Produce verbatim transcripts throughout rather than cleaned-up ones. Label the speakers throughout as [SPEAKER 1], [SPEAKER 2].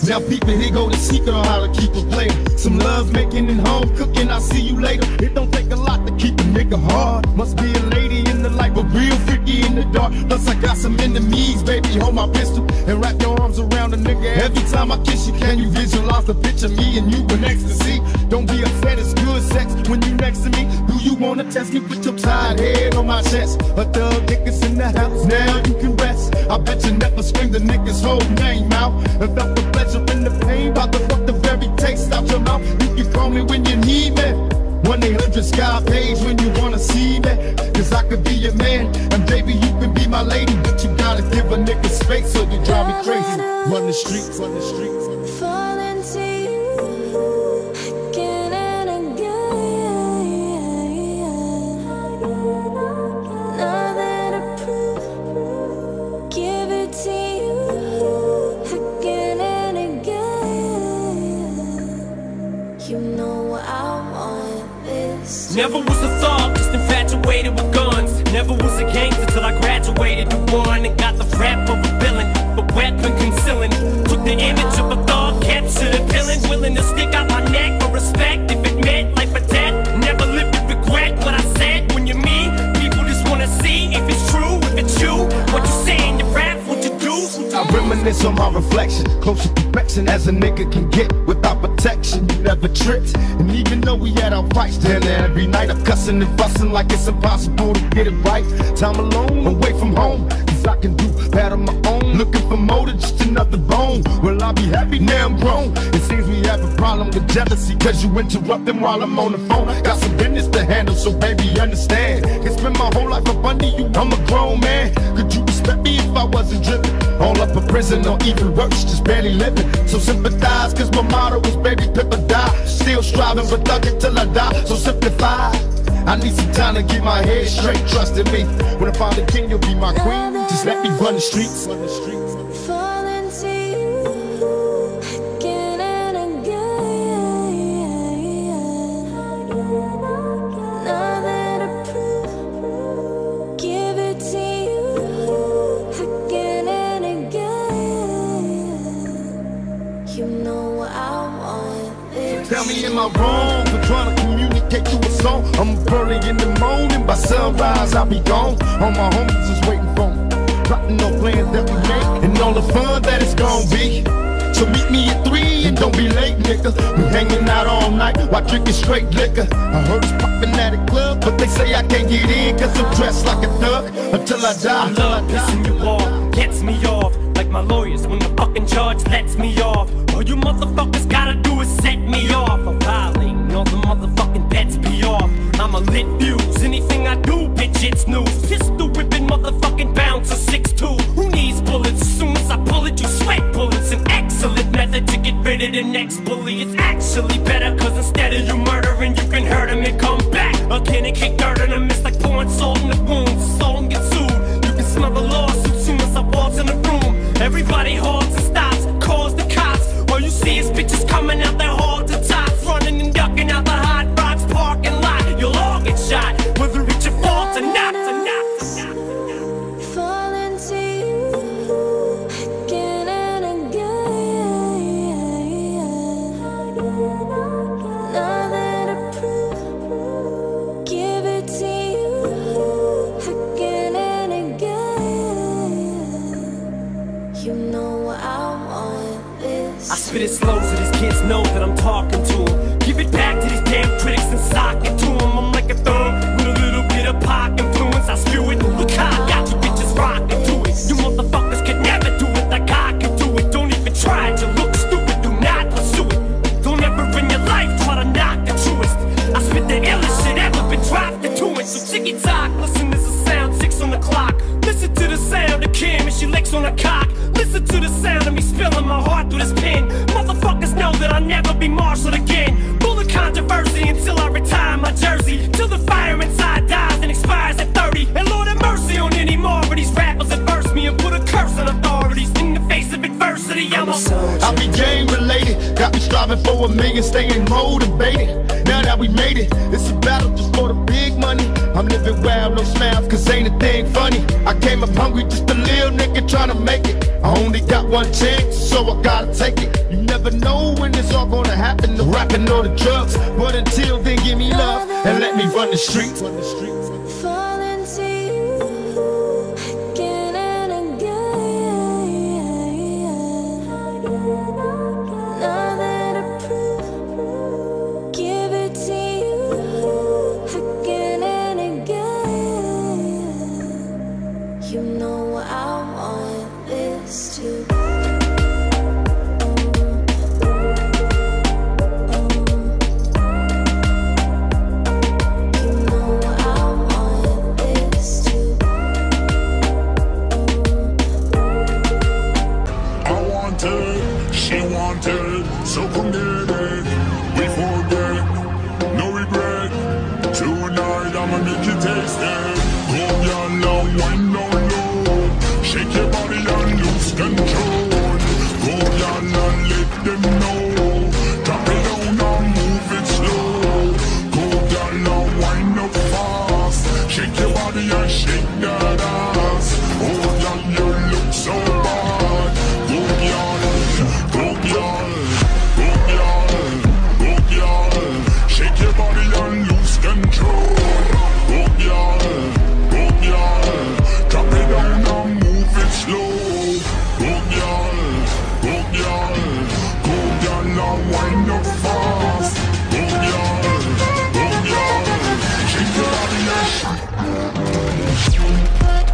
[SPEAKER 1] Now people, here go the secret on how to keep a player. Some love making and home cooking, I'll see you later. It don't take a lot to keep a nigga hard. Must be a lady in the light, but real freaky in the dark. Plus I got some enemies, baby, hold my pistol and wrap your arms around a nigga every time I kiss you. Can you visualize the picture, me and you in ecstasy? Don't be upset, it's good sex when you next to me. Do you wanna test me? Put your tired head on my chest. A thug niggas in the house, now you can rest. I bet you never screamed the nigga's whole name out and felt the pleasure in the pain, about to fuck the very taste out your mouth. You can call me when you need me, one eight hundred Sky page when you wanna see me. Cause I could be your man, and baby you can be my lady, but you gotta give a nigga space or you drive me crazy. Run the streets, run the streets.
[SPEAKER 2] Fall into you again and again. Nothing to prove, give it to you again and again. You know I want this.
[SPEAKER 3] Never was a thug, just infatuated with guns. Never was a gangster till I graduated to one and got the rap of a villain, but weapon concealing. Took the image of a thug, captured a villain, willing to stick out my neck for respect if it meant life or death. Never lived with regret what I said. When you're me, people just wanna see if it's true, if it's you. What you say in your rap, what you do.
[SPEAKER 1] I reminisce on my reflection, close to perfection as a nigga can get without protection. You never tricked, and even though we had our fights down there every night, I'm cussing and fussing like it's impossible to get it right. Time alone, away from home, cause I can do that on my own. Looking for more than just another bone. Well, I'll be happy now I'm grown. It seems we have a problem with jealousy, cause you interrupting while I'm on the phone. Got some business to handle, so baby understand. Can spend my whole life up under you, I'm a grown man. Could you respect me if I wasn't driven? All up a prison or even worse, just barely living. So sympathize, cause my motto was baby pip or die. Still striving for thugging till I die, so simplify. I need some time to get my head straight, trust in me. When I find a king, you'll be my queen. Just let me run the streets. Run the streets.
[SPEAKER 2] Fall into you again and again. Nothing to prove, give it to you again and again. You know I want this.
[SPEAKER 1] Tell me, am I wrong for trying to communicate through a song? I'm early in the morning, by sunrise I'll be gone. All my homies is waiting for me, plotting on plans that we make and all the fun that it's gonna be. So meet me at three and don't be late, nigga. We hanging out all night while drinking straight liquor. I heard it's popping at a club, but they say I can't get in cause I'm dressed like a thug until I die.
[SPEAKER 3] Love pissing you off, gets me off like my lawyers when the fucking judge lets me off. All you motherfuckers gotta do is set me off. I'm violating all the motherfucking bets be off. I'm a lit fuse, anything I do, bitch, it's news. Pistol whipping motherfucking bouncer six two. Who needs bullets? As soon as I pull it, you sweat bullets. An excellent method to get rid of the next bully. It's actually better, cause instead of you murdering, you can hurt him and come back again and kick dirt in him. It's like pouring salt in the wounds, the soul and get sued. You can smell the lawsuit soon as I walk in the room. Everybody halts and stops, calls the cops. All you see is bitches coming out their halls to tops, running and ducking out the hot rocks parking lot. You'll all get shot, whether it's your fault or not, or not, or not.
[SPEAKER 2] Fall into you again and again. Nothing to prove, give it to you again and again. You know I want this.
[SPEAKER 3] I spit it slow so these kids know that I'm talking to them. Give it back to these damn critics and sock it to them. I'm like a thumb with a little bit of pop influence. I spew it, look how I got you bitches rocking to it. You motherfuckers could never do it like I can do it. Don't even try it, you look stupid, do not pursue it. Don't ever in your life try to knock the truest. I spit the illest shit ever been dropped into it. So ticky tock, listen, there's a sound, six on the clock. Listen to the sound of Kim and she licks on her cock. Listen to the sound of me spilling my heart through this pen. Motherfuckers know that I'll never be marshaled again. Full of controversy until I retire my jersey. Till the fire inside dies and expires at thirty. And Lord have mercy on any more of these rappers that verse me and put a curse on authorities. In the face of adversity, I'm a soldier.
[SPEAKER 1] I be game related, got me striving for a million, staying motivated. Now that we made it, it's a battle just for the big money. I'm living wow, no smiles, cause ain't a thing funny. I came up hungry, just a little nigga trying to make it. I only got one chance, so I gotta take it. You never know when it's all gonna happen, the rapping or the drugs. But until then, give me love and let me run the streets.
[SPEAKER 2] Fall into you again and again. Nothing to prove. Give it to you again and again. You know I want this too.
[SPEAKER 4] She wanted, so come get it. We forget, no regret. Tonight I'ma make you taste it. Go your long, wind down low. Shake your body and lose control. Go your long, let them know. Drop it down and move it slow. Go your long, wind up fast. Shake your body and shake that ass. Oh, yeah, you look so bad. Go your Go girl, go girl, go girl. Shake your body and lose control. Go girl, go girl. Drop it down and move it slow. Go girl, go girl, go girl. Now wind up fast. Go girl, go girl. Shake your body and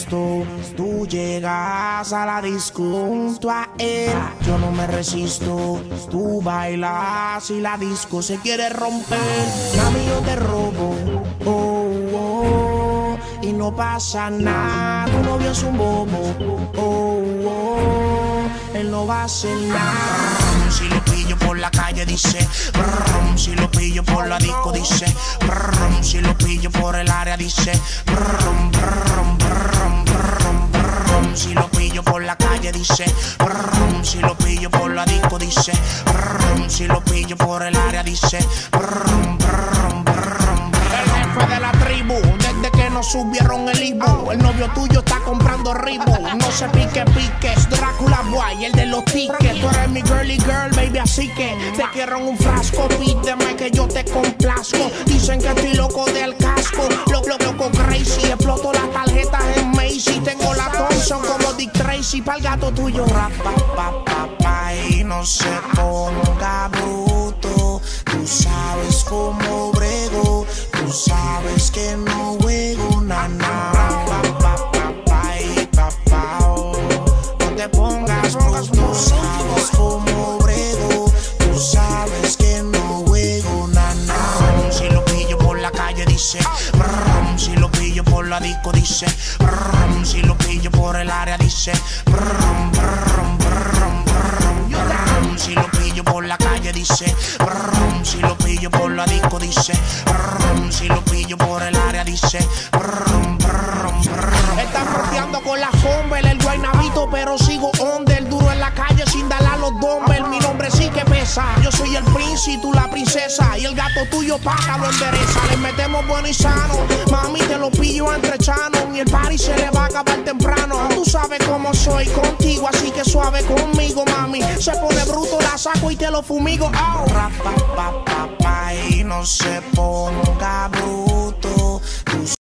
[SPEAKER 5] visto. Tú llegas a la disco junto a él. Yo no me resisto. Tú bailas y la disco se quiere romper. Mami, yo te robo. Oh, oh, y no pasa nada. Tu novio es un bobo. Oh, oh, él no va a hacer nada. Si lo pillo por la calle dice brum, si lo pillo por la disco dice brum, si lo pillo por el área dice brum, brum, brum, brum, brum, si lo pillo por la calle dice brum, si lo pillo por la disco dice brum, si lo pillo por el área dice brum, brum, brum, brum. El jefe de la tribu, desde que nos subieron el Ibu, el novio tuyo está comprando Ribu. No se pique piques, Drácula Boy, el de los tickets. Tú eres mi girly girl, baby, así que te quiero en un frasco. Pídeme que yo te complazco. Dicen que estoy loco del casco, loco, loco, loco crazy. Exploto las tarjetas en Macy. Tengo la Thompson como Dick Tracy. Pa'l gato tuyo, rap, pa, pa, pa, pa, y no se ponga bruto. Tú sabes cómo brego, tú sabes que no juego, na, na. Pa, pa, pa, pa, y pa, pa, oh. No te pongas bruto, tú sabes cómo brego, tú sabes que no juego, na, na. Si lo pillo por la calle dice brum, si lo pillo por la disco dice brum, si lo pillo por el área dice brum, brum, brum, brum, brum, si lo pillo por la calle dice brum, si lo pillo por la disco dice brum, si lo pillo por el área dice brum, brum, brum. Están fronteando con la Humble, el guaynabito, pero sigo under, duro en la calle sin darle a los dumbbells. Mi nombre sí que pesa, yo soy el príncipe, tú la princesa, y el gato tuyo paga lo endereza. Le metemos bueno y sano, mami te lo pillo entre chanos, y el party se le va a acabar temprano. Tú sabes cómo soy contigo, así que suave conmigo, mami. Se pone bruto, la saco y te lo fumigo. Oh. Rap, pa, pa, pa, pa, y no se ponga bruto. Tú